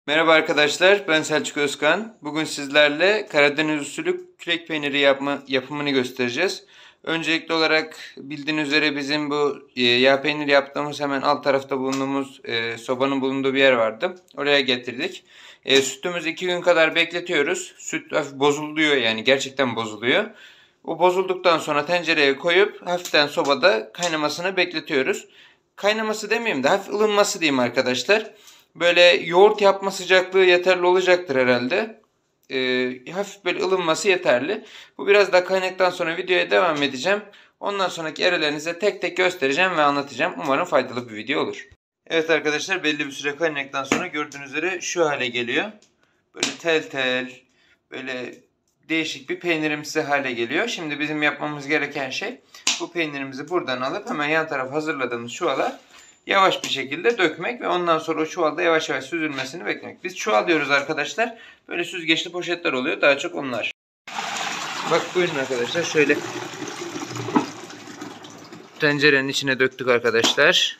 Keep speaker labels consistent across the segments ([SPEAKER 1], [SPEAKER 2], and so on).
[SPEAKER 1] Merhaba arkadaşlar, ben Selçuk Özkan. Bugün sizlerle Karadeniz usulü kürek peyniri yapımını göstereceğiz. Öncelikli olarak bildiğiniz üzere bizim bu yağ peyniri yaptığımız hemen alt tarafta bulunduğumuz sobanın bulunduğu bir yer vardı. Oraya getirdik. Sütümüzü 2 gün kadar bekletiyoruz. Süt hafif bozuluyor, yani gerçekten bozuluyor. O bozulduktan sonra tencereye koyup hafiften sobada kaynamasını bekletiyoruz. Kaynaması demeyeyim de hafif ılınması diyeyim arkadaşlar. Böyle yoğurt yapma sıcaklığı yeterli olacaktır herhalde. Hafif böyle ılınması yeterli. Bu biraz daha kaynaktan sonra videoya devam edeceğim. Ondan sonraki erelerinize tek tek göstereceğim ve anlatacağım. Umarım faydalı bir video olur. Evet arkadaşlar, belli bir süre kaynaktan sonra gördüğünüz üzere şu hale geliyor. Böyle tel tel, böyle değişik bir peynirimsi hale geliyor. Şimdi bizim yapmamız gereken şey bu peynirimizi buradan alıp hemen yan tarafa hazırladığımız çuvala yavaş bir şekilde dökmek ve ondan sonra o çuvalda yavaş yavaş süzülmesini beklemek. Biz çuval diyoruz arkadaşlar. Böyle süzgeçli poşetler oluyor. Daha çok onlar. Bak buyurun arkadaşlar. Şöyle tencerenin içine döktük arkadaşlar.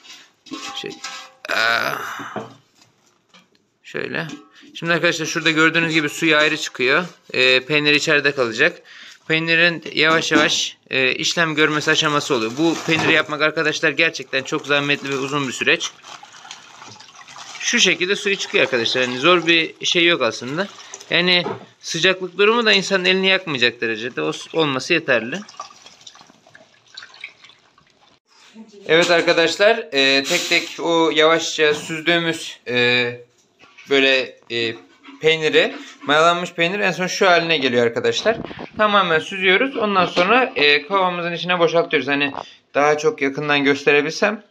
[SPEAKER 1] Şöyle. Şimdi arkadaşlar şurada gördüğünüz gibi suyu ayrı çıkıyor. Peynir içeride kalacak. Peynirin yavaş yavaş işlem görmesi aşaması oluyor. Bu peyniri yapmak arkadaşlar gerçekten çok zahmetli ve uzun bir süreç. Şu şekilde suyu çıkıyor arkadaşlar. Yani zor bir şey yok aslında. Yani sıcaklık durumu da insanın elini yakmayacak derecede olması yeterli. Evet arkadaşlar, tek tek o yavaşça süzdüğümüz böyle peyniri, mayalanmış peynir en son şu haline geliyor arkadaşlar. Tamamen süzüyoruz. Ondan sonra kovamızın içine boşaltıyoruz. Hani daha çok yakından gösterebilsem.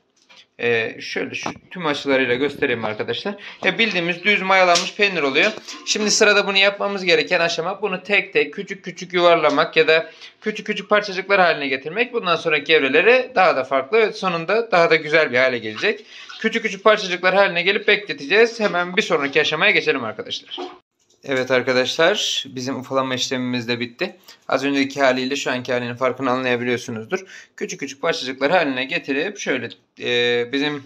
[SPEAKER 1] Şöyle şu tüm açılarıyla göstereyim arkadaşlar. Bildiğimiz düz mayalanmış peynir oluyor. Şimdi sırada bunu yapmamız gereken aşama, bunu tek tek küçük küçük yuvarlamak ya da küçük küçük parçacıklar haline getirmek. Bundan sonraki evreleri daha da farklı ve sonunda daha da güzel bir hale gelecek. Küçük küçük parçacıklar haline gelip bekleteceğiz. Hemen bir sonraki aşamaya geçelim arkadaşlar. Evet arkadaşlar, bizim ufalama işlemimiz de bitti. Az önceki haliyle şu anki halinin farkını anlayabiliyorsunuzdur. Küçük küçük parçacıklar haline getirip şöyle bizim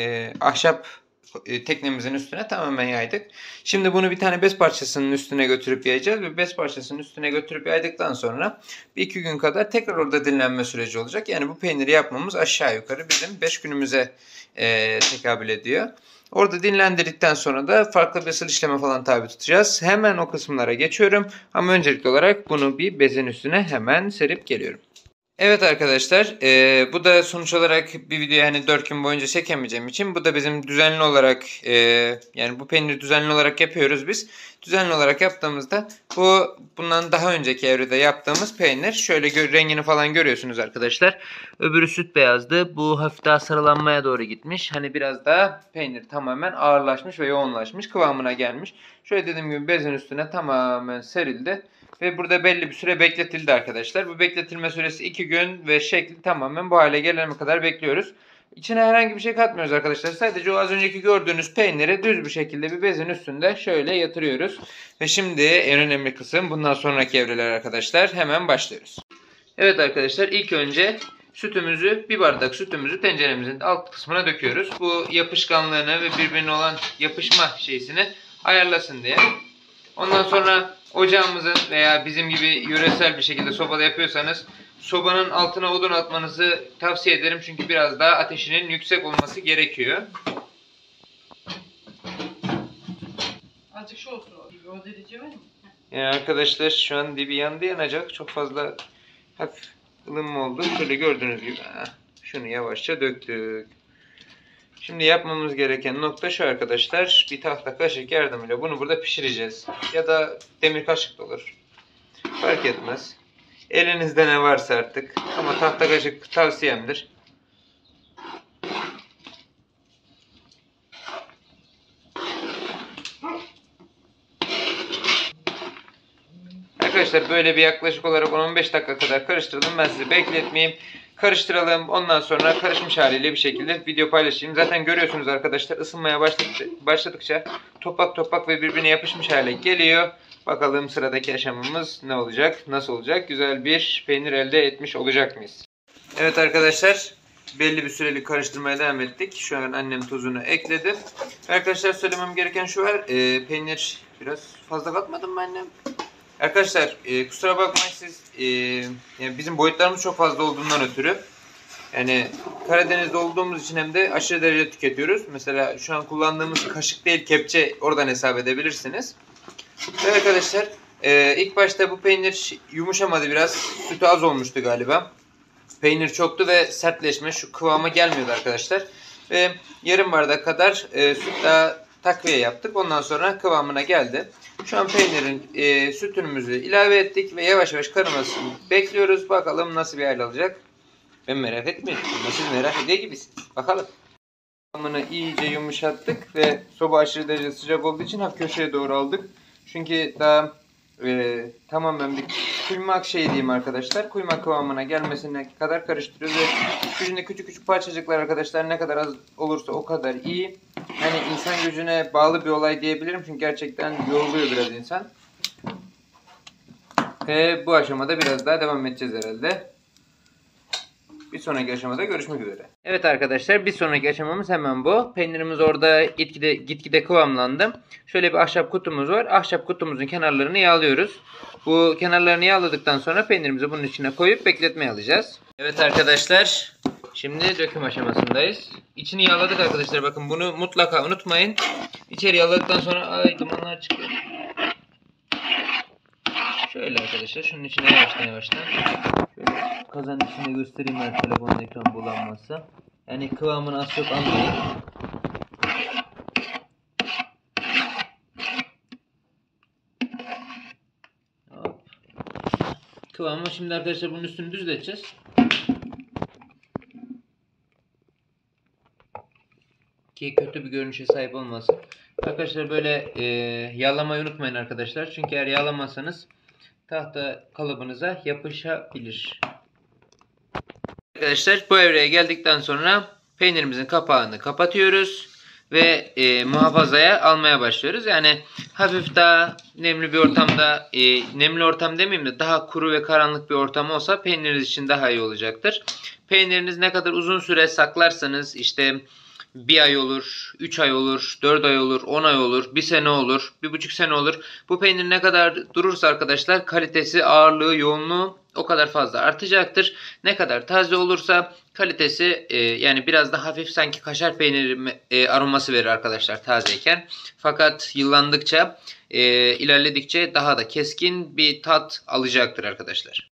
[SPEAKER 1] ahşap teknemizin üstüne tamamen yaydık. Şimdi bunu bir tane bez parçasının üstüne götürüp yayacağız ve bez parçasının üstüne götürüp yaydıktan sonra 1-2 gün kadar tekrar orada dinlenme süreci olacak. Yani bu peyniri yapmamız aşağı yukarı bizim 5 günümüze tekabül ediyor. Orada dinlendirdikten sonra da farklı bir ısıl işleme falan tabi tutacağız. Hemen o kısımlara geçiyorum. Ama öncelikli olarak bunu bir bezin üstüne hemen serip geliyorum. Evet arkadaşlar, bu da sonuç olarak bir video, yani 4 gün boyunca çekemeyeceğim için bu da bizim düzenli olarak yani bu peyniri düzenli olarak yapıyoruz biz. Düzenli olarak yaptığımızda bundan daha önceki evrede yaptığımız peynir, şöyle rengini falan görüyorsunuz arkadaşlar. Öbürü süt beyazdı. Bu hafif daha sarılanmaya doğru gitmiş. Hani biraz daha peynir tamamen ağırlaşmış ve yoğunlaşmış kıvamına gelmiş. Şöyle dediğim gibi bezin üstüne tamamen serildi. Ve burada belli bir süre bekletildi arkadaşlar. Bu bekletilme süresi 2 gün ve şekli tamamen bu hale gelene kadar bekliyoruz. İçine herhangi bir şey katmıyoruz arkadaşlar. Sadece o az önceki gördüğünüz peyniri düz bir şekilde bir bezin üstünde şöyle yatırıyoruz. Ve şimdi en önemli kısım, bundan sonraki evreler arkadaşlar. Hemen başlıyoruz. Evet arkadaşlar, ilk önce bir bardak sütümüzü tenceremizin alt kısmına döküyoruz. Bu yapışkanlığını ve birbirine olan yapışma şeysini ayarlasın diye. Ondan sonra ocağımızın veya bizim gibi yöresel bir şekilde sobada yapıyorsanız sobanın altına odun atmanızı tavsiye ederim. Çünkü biraz daha ateşinin yüksek olması gerekiyor.
[SPEAKER 2] Azıcık şu olsun. O derece var mı?
[SPEAKER 1] Yani arkadaşlar şu an dibi yandı, yanacak. Çok fazla hafif ılınma oldu. Şöyle gördüğünüz gibi şunu yavaşça döktük. Şimdi yapmamız gereken nokta şu arkadaşlar. Bir tahta kaşık yardımıyla bunu burada pişireceğiz. Ya da demir kaşık da olur. Fark etmez. Elinizde ne varsa artık. Ama tahta kaşık tavsiyemdir. Arkadaşlar böyle bir yaklaşık olarak 10-15 dakika kadar karıştırdım. Ben sizi bekletmeyeyim. Karıştıralım. Ondan sonra karışmış haliyle bir şekilde video paylaşayım. Zaten görüyorsunuz arkadaşlar, ısınmaya başladıkça topak topak ve birbirine yapışmış hale geliyor. Bakalım sıradaki aşamamız ne olacak? Nasıl olacak? Güzel bir peynir elde etmiş olacak mıyız? Evet arkadaşlar, belli bir sürelik karıştırmaya devam ettik. Şu an annem tuzunu ekledi. Arkadaşlar söylemem gereken şu var. Peynir biraz fazla katmadım mı annem? Arkadaşlar kusura bakmayın siz. Yani bizim boyutlarımız çok fazla olduğundan ötürü. Yani Karadeniz'de olduğumuz için hem de aşırı derecede tüketiyoruz. Mesela şu an kullandığımız kaşık değil kepçe, oradan hesap edebilirsiniz. Evet arkadaşlar ilk başta bu peynir yumuşamadı biraz. Sütü az olmuştu galiba. Peynir çoktu ve sertleşme şu kıvama gelmiyordu arkadaşlar. Ve yarım bardak kadar süt daha takviye yaptık. Ondan sonra kıvamına geldi. Şu an peynirin sütümüzü ilave ettik ve yavaş yavaş kaynamasını bekliyoruz. Bakalım nasıl bir hal alacak. Ben merak etmiyorum. Ama siz merak ediyor gibisiniz. Bakalım. Kıvamını iyice yumuşattık ve soba aşırı derece sıcak olduğu için hafif köşeye doğru aldık. Çünkü daha tamamen bir kuymak şey diyeyim arkadaşlar. Kuymak kıvamına gelmesine kadar karıştırıyoruz ve gücünde küçük küçük parçacıklar arkadaşlar ne kadar az olursa o kadar iyi. Hani insan gücüne bağlı bir olay diyebilirim çünkü gerçekten yoruluyor biraz insan. Ve bu aşamada biraz daha devam edeceğiz herhalde. Bir sonraki aşamada görüşmek üzere. Evet arkadaşlar bir sonraki aşamamız hemen bu. Peynirimiz orada gitgide kıvamlandı. Şöyle bir ahşap kutumuz var. Ahşap kutumuzun kenarlarını yağlıyoruz. Bu kenarlarını yağladıktan sonra peynirimizi bunun içine koyup bekletmeye alacağız. Evet arkadaşlar şimdi döküm aşamasındayız. İçini yağladık arkadaşlar. Bakın bunu mutlaka unutmayın. İçeri yağladıktan sonra ay dumanlar çıkıyor. Şöyle arkadaşlar şunun içine yavaştan şöyle kazanın içinde göstereyim ben telefonun ekran bulanması. Yani kıvamını az çok anlayın. Hop. Kıvamı şimdi arkadaşlar bunun üstünü düzleteceğiz. Ki kötü bir görünüşe sahip olmasın. Arkadaşlar böyle yağlamayı unutmayın arkadaşlar. Çünkü eğer yağlamazsanız tahta kalıbınıza yapışabilir. Arkadaşlar bu evreye geldikten sonra peynirimizin kapağını kapatıyoruz ve muhafazaya almaya başlıyoruz. Yani hafif daha nemli bir ortamda, nemli ortam demeyeyim de daha kuru ve karanlık bir ortam olsa peyniriniz için daha iyi olacaktır. Peyniriniz ne kadar uzun süre saklarsanız işte 1 ay olur, 3 ay olur, 4 ay olur, 10 ay olur, 1 sene olur, 1,5 sene olur. Bu peynir ne kadar durursa arkadaşlar kalitesi, ağırlığı, yoğunluğu o kadar fazla artacaktır. Ne kadar taze olursa kalitesi yani biraz da hafif sanki kaşar peyniri aroması verir arkadaşlar tazeyken. Fakat yıllandıkça, ilerledikçe daha da keskin bir tat alacaktır arkadaşlar.